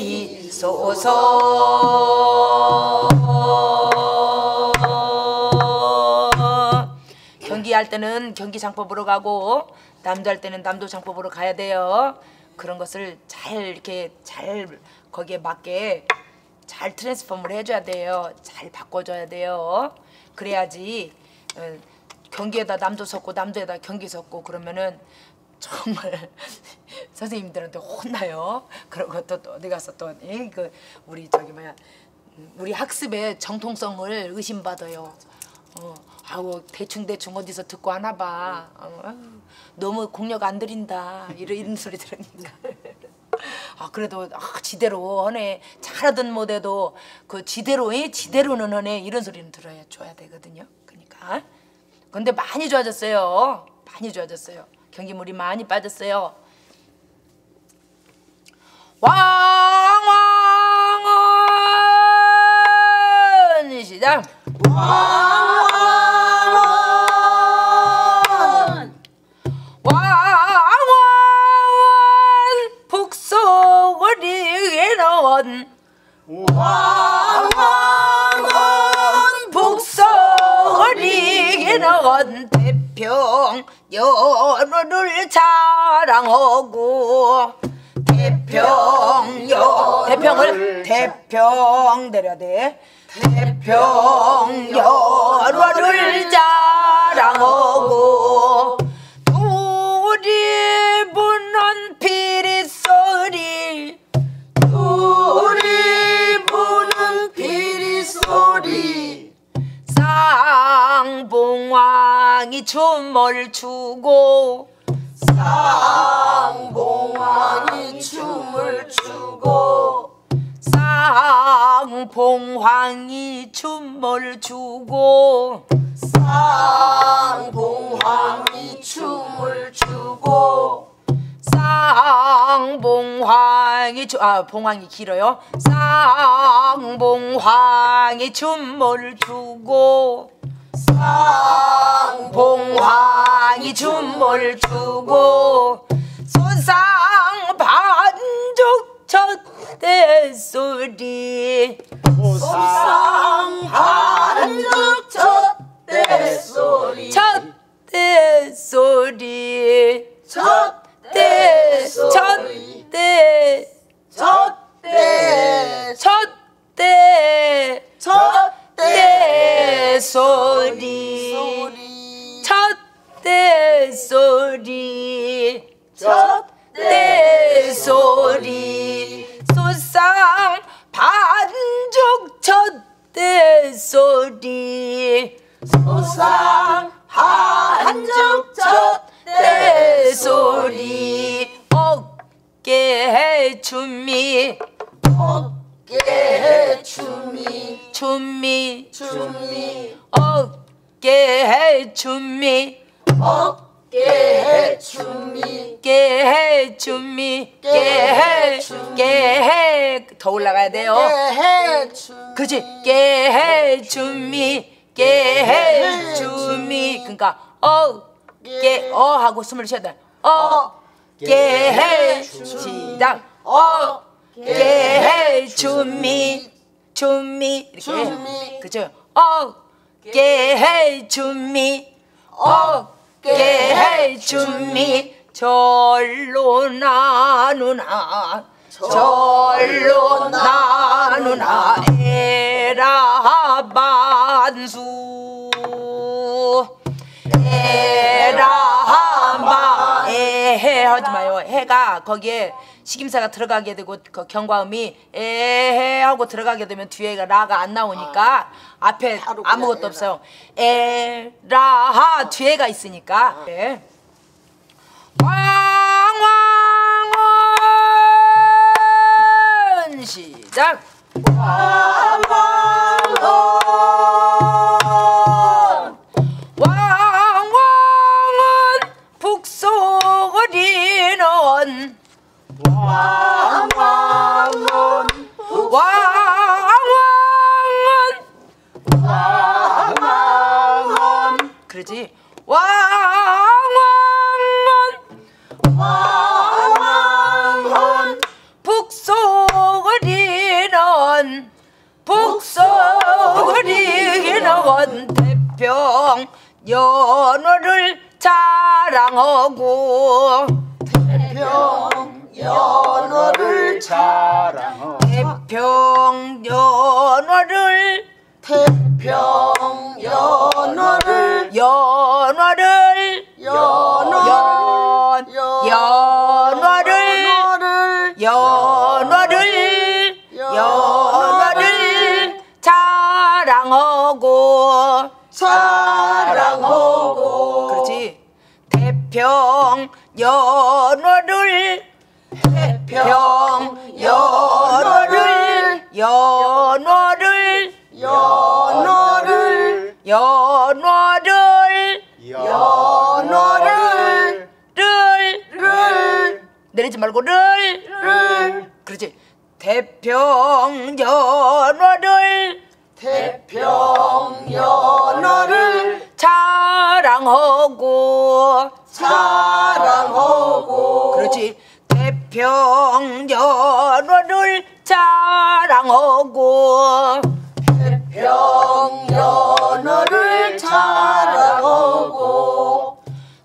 주시소서. 경기할 때는 경기장법으로 가고 남도할 때는 남도장법으로 가야 돼요. 그런 것을 잘 이렇게 잘 거기에 맞게 잘 트랜스폼을 해줘야 돼요. 잘 바꿔줘야 돼요. 그래야지 경기에다 남도 섰고 남도에다 경기 섰고 그러면은 정말 선생님들한테 혼나요. 그리고 또 어디 가서 또 그 우리 저기 뭐야 우리 학습의 정통성을 의심받아요. 아우 대충 어디서 듣고 하나 봐. 너무 공력 안 들인다 이런 소리 들으니까. 아 그래도 지대로 하네. 잘하든 못해도 그 지대로는 하네 이런 소리는 줘야 되거든요. 그러니까 근데 많이 좋아졌어요. 많이 좋아졌어요. 경기물이 많이 빠졌어요. 왕왕원 시작. 왕왕원 북서리기는 태평 여를 자랑하고 태평을 태평 내려야 돼. 태평 여를 자랑하고 둘이 부는 피리소리 쌍봉왕이 춤을 추고 쌍봉왕이 춤을 추고 쌍봉왕이 춤을 추고 쌍봉왕이 춤을 추고 쌍봉왕이 봉왕이 길어요. 쌍봉왕이 춤을 추고 쌍봉왕이 춤을 추고 소상반죽 젖대소리 소상반죽 젖대소리 젖대소리 젖대소리 소상 반죽 젖대소리 소상 반죽 젖대소리 어깨에 춤이 어깨에 춤이 어깨에 춤이 어깨에 춤이 깨해 더 올라가야 돼요. 깨해 춤이 그렇지. 깨해 춤이 그러니까 하고 숨을 쉬어야 돼. 깨해 시작. 깨해 춤이 이렇게 그죠. 깨해 춤이 깨해 춤이 절로 나누나 에라 반수 에해 하지 마요. 해가 거기에 식임사가 들어가게 되고 그 경과음이 에해 하고 들어가게 되면 뒤에가 라가 안 나오니까 앞에 아무것도 없어요. 에라 뒤에가 있으니까. 네. 왕왕원 시작. 왕왕원 북소리는 왕왕원 그러지. 왕왕원 북소리 연어를 자랑하고 태평 연어를 자랑하고 태평 연어를 태평 연어를 연어를 연어를 연어를 자랑하고 사랑하고 그렇지 태평 연어를 태평 연어를 연어를 연어를 연어를 연어를 를 내리지 말고 를 그렇지 태평 연어를 태평 연어를 자랑하고 사랑하고 그렇지 태평 연어를 자랑하고 태평 연어를 자랑하고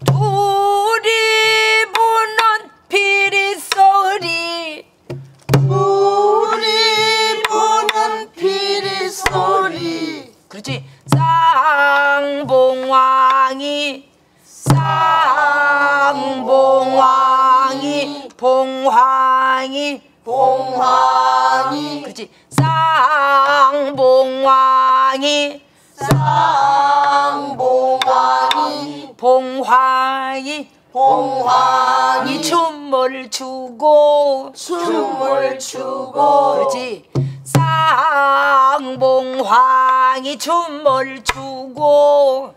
둘이 부는 피리소리 우리 부는 피리소리 그렇지 쌍봉왕이 봉황이 그렇지 쌍봉왕이 봉황이 춤을 추고 춤을 추고 그렇지 쌍봉황이 춤을 추고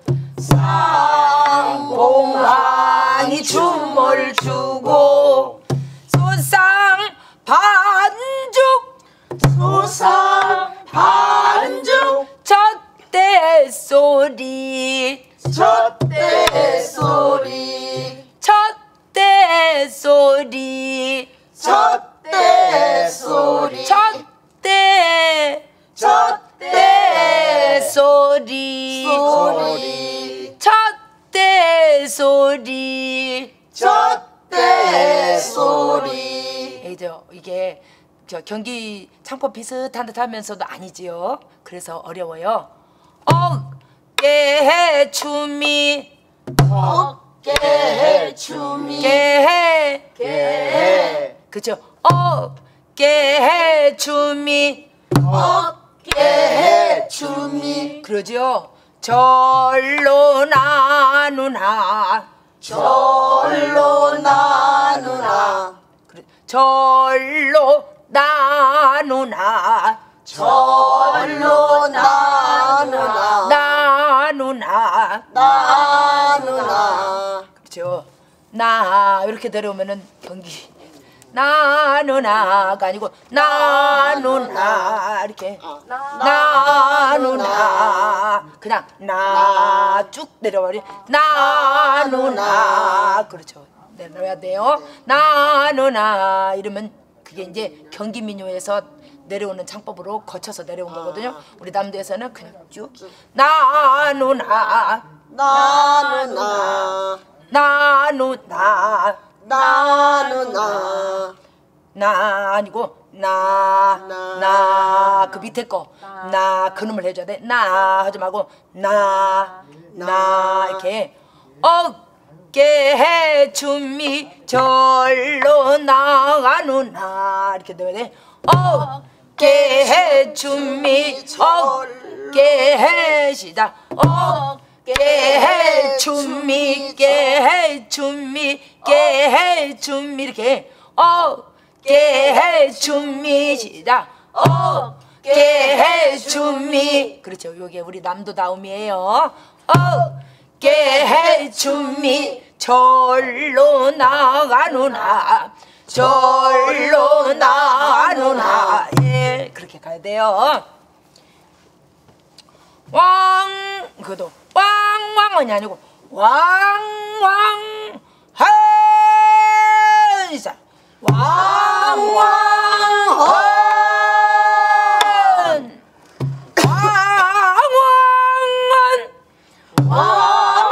쌍봉황이 춤을 추고 소상 반죽 소상 반죽 젖대 소리 젖대 소리 젖대 소리 젖대 소리 젖대 젖대 소리 소리 젖대 소리 젖대 소리 이게 저 경기 창법 비슷한 듯 하면서도 아니지요. 그래서 어려워요. 어깨 춤이 어깨 춤이 깨 그죠? 어깨 춤이 어깨 춤이 그러죠? 절로 나누나 절로 나누나 절로 나누나 절로 나누나 나누나 그렇죠? 나 이렇게 내려오면은 경기 나누나가 아니고 나누나 이렇게 나누나 그냥 나 쭉 내려버리 나누나 그렇죠 내려야 돼요 나누나 이러면 그게 이제 경기 민요에서 내려오는 창법으로 거쳐서 내려온 거거든요 우리 남도에서는 그냥 쭉 나누나 나누나 나누나 나누나 나 아니고 나 그 밑에 거 나 그놈을 해줘야 돼 나 하지 말고 나 이렇게 어깨 춤이 절로 나가누나 이렇게 넣어야 돼 어깨 춤이 어깨 시작 어깨 춤이 깨춤이 이렇게 어깨 춤이 시작 어깨 춤이 그렇죠 요게 우리 남도다움이에요 어깨 춤이 절로 나가누나 절로 나가누나 예 그렇게 가야 돼요 그것도 왕왕이 아니고 왕왕 한사 왕왕 왕왕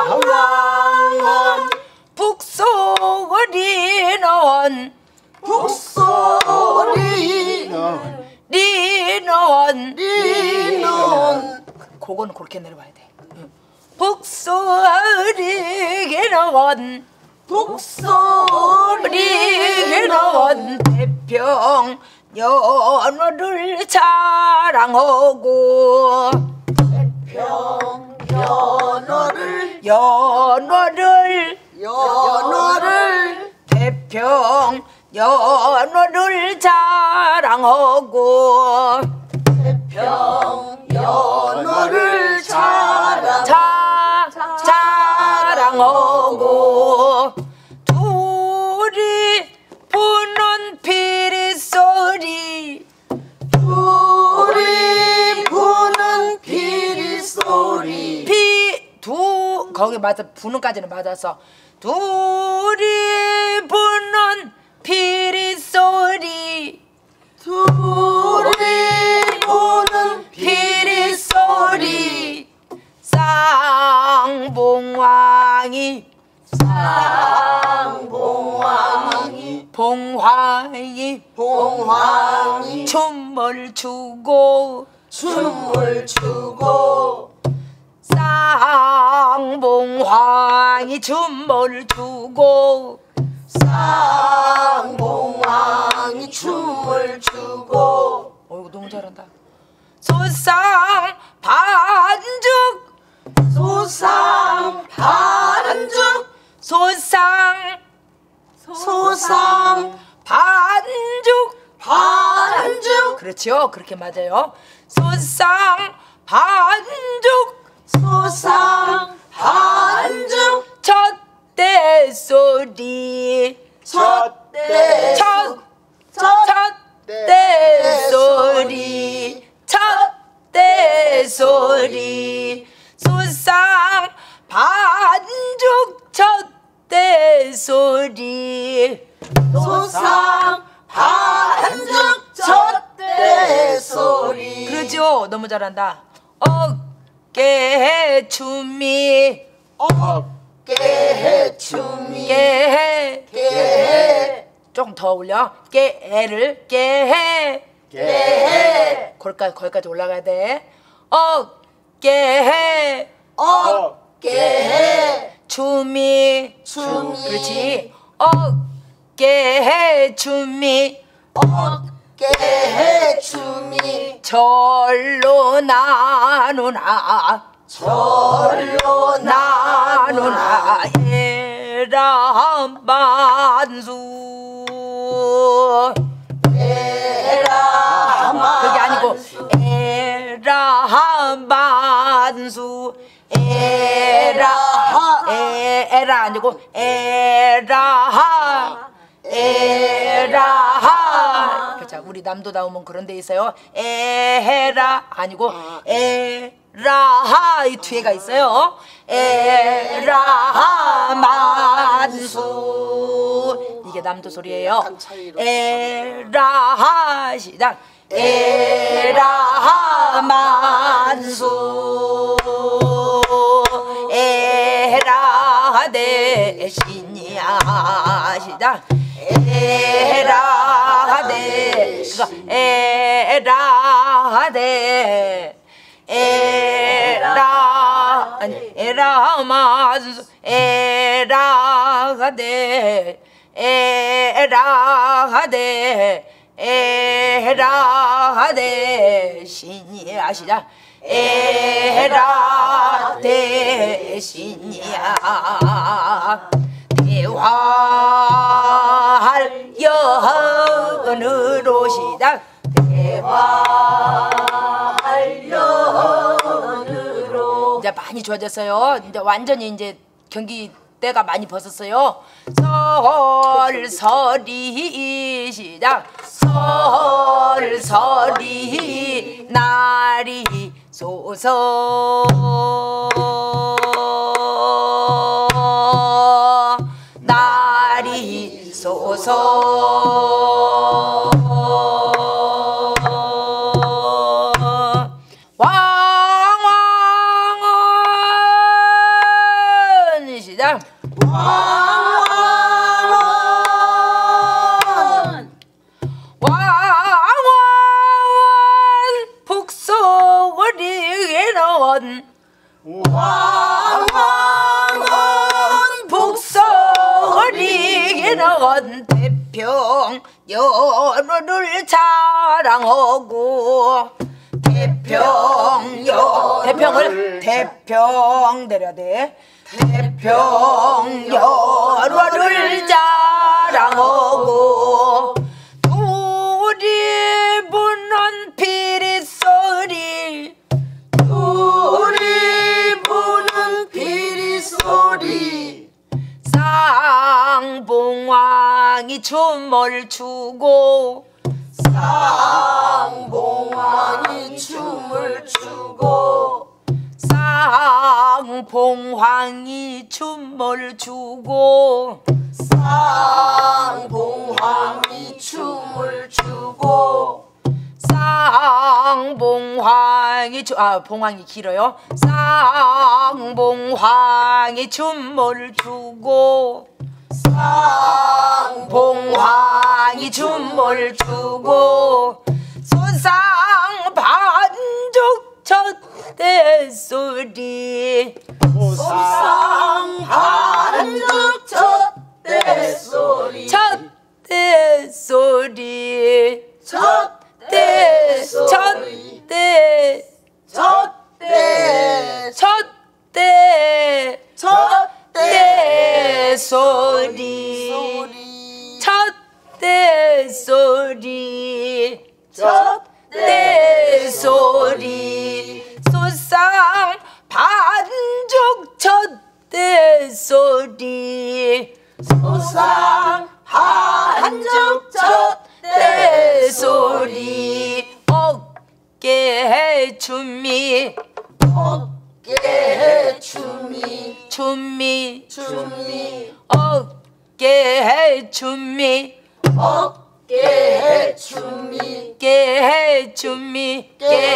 그거는 그렇게 내려와야 돼. 북소리 나온 북소리 나온 태평 연어를 자랑하고 연어를 태평 연어를 자랑하고 연어를 자랑하고 둘이 부는 피리소리 둘이 부는 피리소리 거기 맞아 부는까지는 맞았어. 둘이 부는 피리소리 둘이 부는 피리소리 쌍봉왕이 봉황이 춤을 추고 쌍봉황이 춤을 추고 쌍봉왕이 춤을 추고 어이구 너무 잘한다. 소상 반죽 소상 반죽 그렇죠. 그렇게 맞아요. 소상 반죽 첫대 소리 첫대 소리 소상 반죽 첫대 소리 그러죠. 너무 잘한다. 어깨 춤이 조금 더 올려. 깨를 깨해 거기까지 올라가야 돼. 어깨 춤이 그렇지. 어깨 춤이 절로 나누나 에라만수 그게 아니고 에라만수 에라 아니고 에라하 그렇죠. 우리 남도다우면 그런 데 있어요. 에라 아니고 에라하 이 뒤에가 있어요. 에라만수 이게 남도 소리예요. 에라하 시작. 에라만수 에라 대신이야 시작. 에라 대 에라만수 에라 대신이야 시작. 에라 대신이야 대화할 연으로 시작. 대화할 연으로 이제 많이 좋아졌어요. 이제 완전히 이제 경기 때가 많이 벗었어요. 설설이 시작. 설설이 날이 쏘서 날이 쏘서 왕왕원 시작. 왕왕원 북소리 나온 대평여를 자랑하고 대평을 대평 내려야 돼. 대평여를 자랑하고 둘이 부는 피리소리 우리 부는 피리소리 쌍봉왕이 춤을 추고 쌍봉왕이 춤을 추고 쌍봉왕이 춤을 추고 쌍봉왕이 춤을 추고 쌍봉왕이 봉왕이 길어요. 쌍봉왕이 춤을 추고 쌍봉왕이 춤을 추고 손상 반죽 젖대소리 손상 반죽 젖대소리 젖대소리 젖대 젖대 젖대 젖대 젖대 소리 젖대 소리 젖대 소리 소상 반죽 젖대 소리 소상 반죽 젖대 소리 어깨 춤이 어깨 춤이 춤이 춤이 어깨 춤이 어깨 춤이 깨 춤이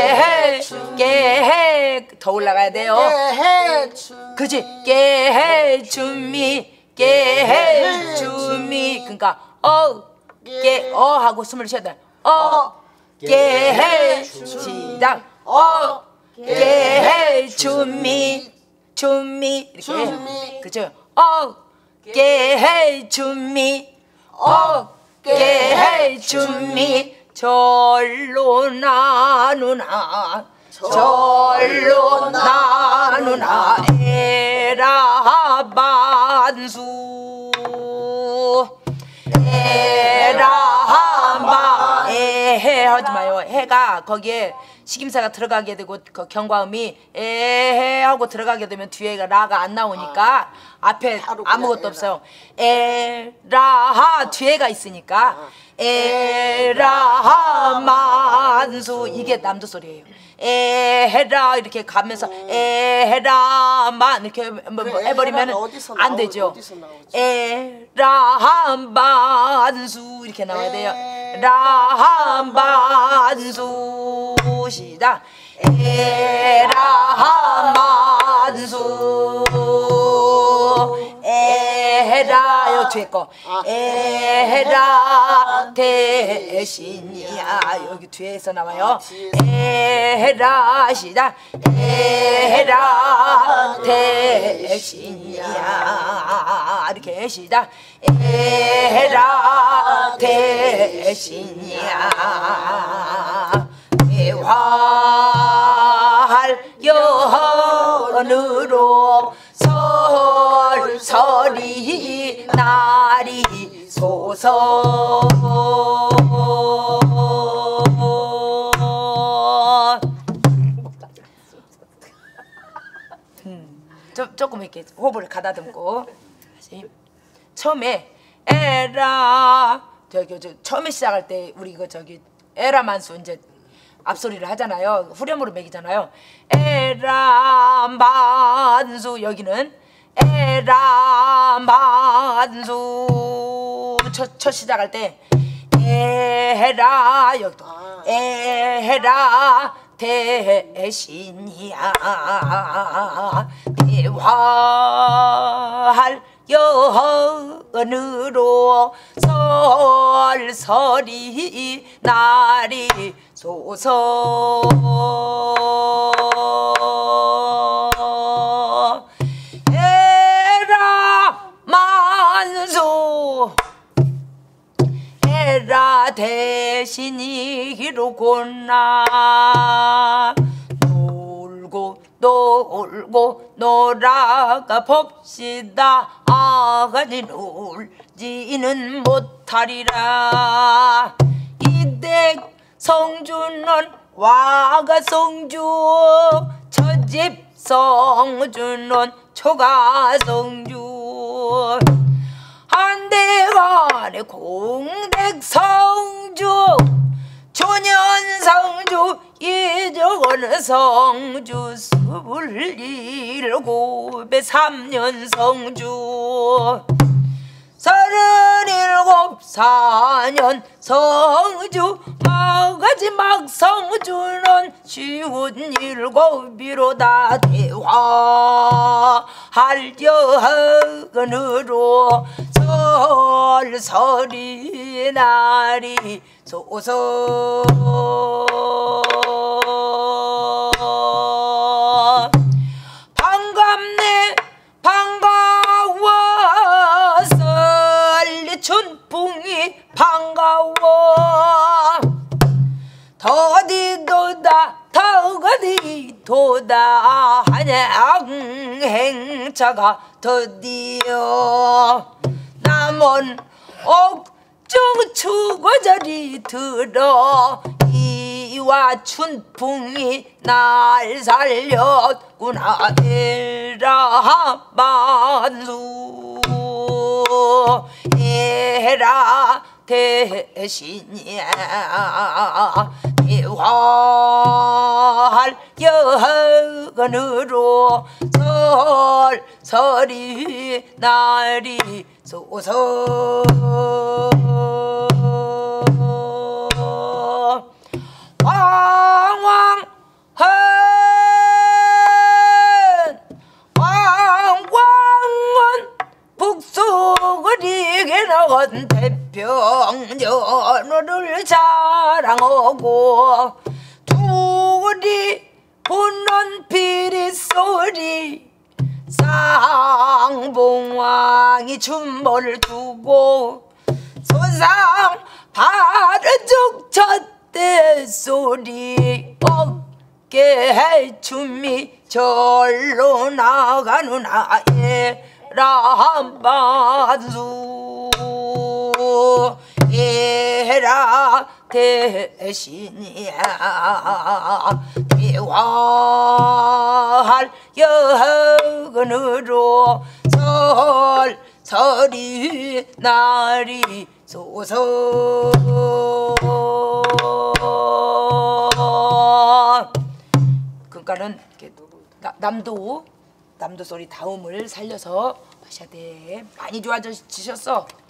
깨 더 올라가야 돼요. 깨 춤이 그치 깨 춤이 깨 춤이 그러니까 깨 하고 숨을 쉬어야 돼. 깨 시작 깨 춤이 이렇게 춤이. 그죠? 깨 춤이 깨 춤이 절로 나누나 절로 나누나 에라 반수 에라마 에해 하지 마요. 해가 거기에 식임새가 들어가게 되고 그 경과음이 에해 하고 들어가게 되면 뒤에가 라가 안 나오니까 앞에 아무것도 없어요. 에라 뒤에가 있으니까 에라 만수 이게 남도 소리예요. 에헤라 이렇게 가면서 에헤라만 이렇게 뭐 해버리면 안 되죠. 에라만수 이렇게 나와야 돼요. 라만수 시작. 에라만수 에라 요 뒤에 거 에라 대신이야 여기 뒤에서 나와요. 에라 시작. 에라 대신이야 이렇게 시작. 에라 대신이야 대활연으로 설설이 날이 소서 조금 이렇게 호흡을 가다듬고 다시. 처음에 에라 처음에 시작할 때 우리 이거 에라만수 이제 앞소리를 하잖아요. 후렴으로 매기잖아요. 에라만수 여기는 에라만수 첫 시작할 때 에라 여기도 에라 대신이야 대활연으로 설설이 날이 소서 에라 만수 대신이로구나. 놀고 놀아가 봅시다. 아가지 놀지는 못하리라. 이댁 성주는 와가 성주, 저집 성주는 초가 성주. 한대간의 공댁 성주, 조년 성주, 이적은 성주, 27에 3년 성주. 37 4년 성주, 마지막 성주는 57이로다. 대화하려거으로 설설이 날이 소서. 반갑네 반가워, 춘풍이 반가워. 더디도다 더디도다 한양행차가 드디어 남은 옥정 추고자리 들어. 이와 춘풍이 날 살렸구나. 에라 만수 에라 대신이야. 대화할 여건으로 설설이 날이 소서. 왕왕한 왕왕은 북쪽을 이겨 나간 태평연호를 자랑하고, 둘이 붙는 비릿소리 쌍봉왕이 춤을 두고, 소상 바르죽 쳤대 소리 어깨에 춤이 절로 나가누나. 에라반수 에라 대신이야. 대화할 여건으로 설설이 날이 소서. 그러니까는 이렇게 남도 소리 다음을 살려서 하셔야 돼. 많이 좋아지셨어.